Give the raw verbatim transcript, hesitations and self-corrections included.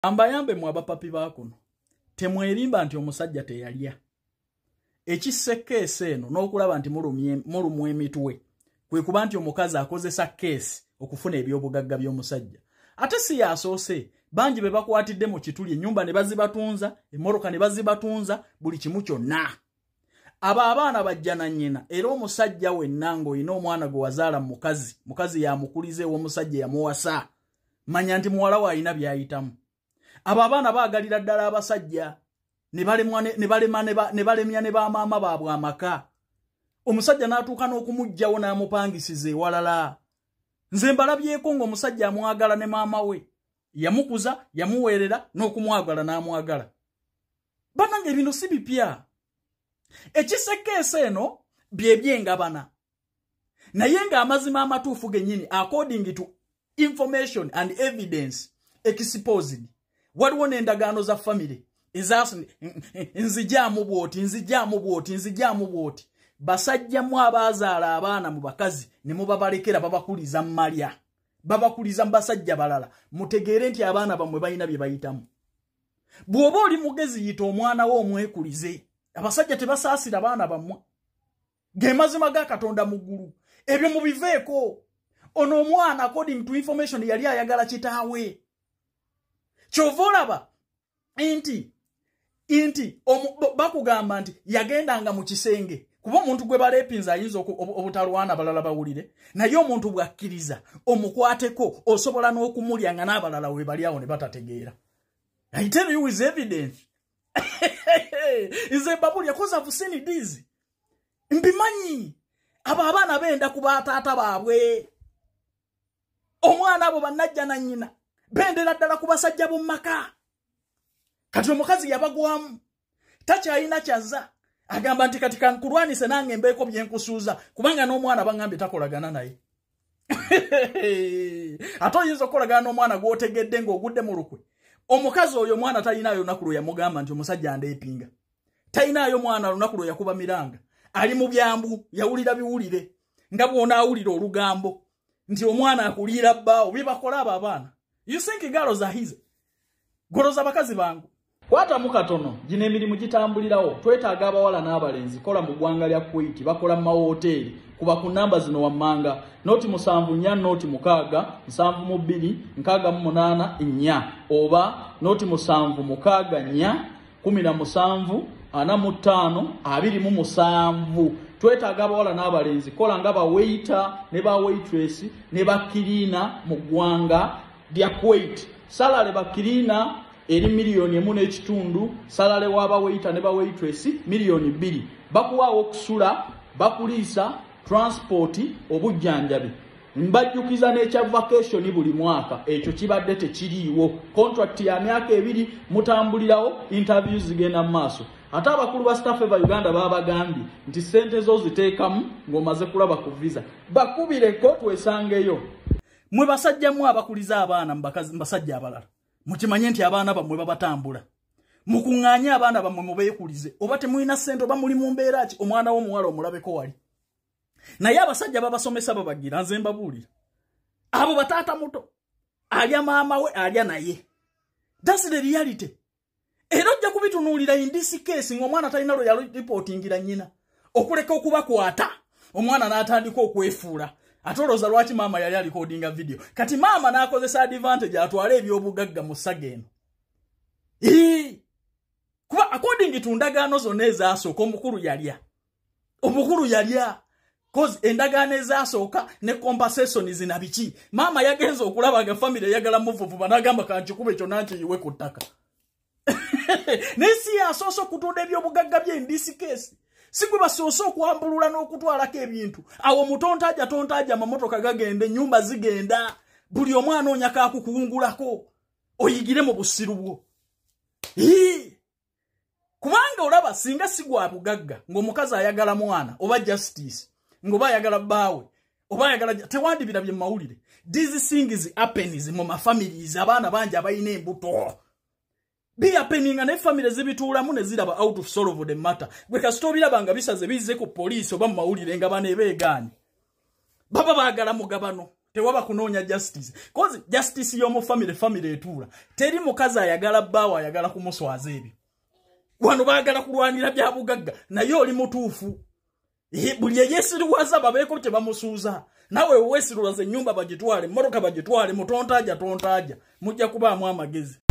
Ambayambe mu abapapi bakuno temwerimba nti omusajja teyalya ekiseke eno n'okulaba nti mulumye emitwe kwe kuba nti omukazi akozesa keesi okufuna ebyobugagga by'omusajja ate si yasoose bangi be bakwatidde mu kituli ennyumba ne bazibatunza emmoroka ne bazibatunza buli kimu kyonna aba abaana bajja na nnyina era omusajja wenna ng'olina omwana gwe wazaala mu mukazi mukazi yamukulize w'omusajja yamuwasa manya nti muwala we alina by'ayitamu aba abaana baagalira ddala abasajja ne balemwa ne balema ne balemya ne bamaama baabwe amaka omusajja n'atuuka n'okumugjawo n'amupangisiza ewalala nze mbalabyeko ng'omusajja amwagala ne maama we yamukuza yamuweerera n'okumwagala n'amwagala banange bino si bipya ekisekeesa eno bye byengabana naye ng'amazima amatuufu gennyini according to information and evidence exposed waliwo n'endagaano za family ezasi nzijaamu bwoti nzijaamu bwoti nzijaamu bwoti basajjamu abazaala abaana mu bakazi ne mubabalekera babakuliza mmalya babakuliza mbasajja balala mutegeere nti abaana bamwe balina bye bayitamu bw'oba oli mugezi yita omwana wo omwekulize abasajja tebasaasira abaana bamwe ge mazima ga Katonda mu ggulu ebyo mubiveeko ono omwana according to information yali ayagala kitaawe kyova olaba inti inti bakugamba nti yagendanga mu kisenge kuba omuntu gwe balepinza ayinza obutalwana balala bawulire naye omuntu bwakkiriza omukwateko osobola n'okumulyanga n'abalala we bali awo ne batategeera. I tell you with evidence. Is a babuli yakoze I've seen this. Mbimanyi aba abaana benda kuba taata baabwe omwana abo bannajja na nnyina bendera ddala kubasajja bo maka kati omukazi yabagwamu takyalina kyazza agamba nti kati kankulwanise nange mbeeko byenkusuuza kubanga n'omwana bangambye takolagana naye ate oyinza okukolagana n'omwana gw'otegedde ng'ogudde mu lukwe omukazi oyo mwana talinayo lunaku lwe yamugamba nti omusajja andeepinga talinayo mwana lunaku lwe yakuba miranga ali mu byambu yawulira biwulire nga bw'ona awulira olugambo nti omwana akuliira bbaawo bibakola abo abaana you think girls are his goloza bakazi bangu kwata mu katono gino emirimu gitambulirawo twetaaga abawala n'abalenzi kola mu ggwanga lya Kuwait bakola mu mawoteeri kuba ku namba zino wammanga noti musanvu nnya noti mukaaga musanvu mu bbiri nkaaga mu munaana nnya oba noti musanvu mukaaga nnya kumi na musanvu ana mu ttaano abiri mu musanvu twetaaga abawala n'abalenzi kola nga ba waiter ne ba waitress ne ba kiriina mu ggwanga lya Kuwait salale ba kiriina eri miliyoni emu n'ekitundu salale w'aba waiter ne ba waitress miliyoni bbiri bakuwaawo okusula bakuliisa transport obujjanjabi mbajjukiza n'ekya vacation buli mwaka ekyo kibadde tekiriiwo contract ya myaka ebiri mutambulirawo interviews zigenda mu maaso ate abakulu ba staff eva Uganda babagambye nti ssente zo ziteekamu ng'omaze kulaba ku visa bakubireko twesangeyo mwe basajjamu abakuliza abaana mbasajja abalala mukimanye nti abaana bamwe babatambula mukuŋŋaanye abaana bamwe mubeekulize oba temulina ssente oba muli mu mbeera ki omwana w'omuwala omulabeko wali naye abasajja babasomesa babagira nze mbabuulira abo bataata muto alya maama we alya naye that's the reality era ojja kubitunuulira in this case ng'omwana talina lwe yalipotingira nnyina okuleka okubakwata omwana n'atandika okwefuula ate olowooza lwaki maama yali alikodinga video kati maama n'akozesa advantage atwale ebyobugagga mu ssaga eno kuba according to ndagaano zonna ezaasooka omukulu yalya omukulu yalya cause endagaano ezaasooka ne compensation zina biki maama yagenza okulaba nga family eyagala muvuvuba n'agamba kankikuba ekyo nankiyiwe ku ttaka naye si yasoose okutunda ebyobugagga bye in this case si gwe basoose okwambulula n'okutwalako ebintu awo mutontaja tontaja amamotoka gagenda ennyumba zigenda buli omwana onyaka akukungulako oyigire mu busiru bwo kubanga olaba singa si gwa bugagga ng'omukazi ayagala mwana oba justice ng'oba ayagala bbaawe oba ayagala tewandibirabye mu mawulire these things happens mu mafamilies abaana bangi abalina embuto be happening ne family zibituulamu ne ziraba out of solve the matter gwe kasitobiraba nga bisaze bize ku police oba mu mawulire nga bane beegaani baba baagala mugabano tewaba kunoonya justice cause justice y'omu family family etuula teri mukazi ayagala bbaawo ayagala kumuswaza ebyo wano baagala kulwanira bya bugagga naye oli mutuufu buli yeesiriwaza babeeko kye bamusuuza nawe weesiriwaza ennyumba bagitwale emmotoka bagitwale mutontaja tontaja mujja kubaamu amagezi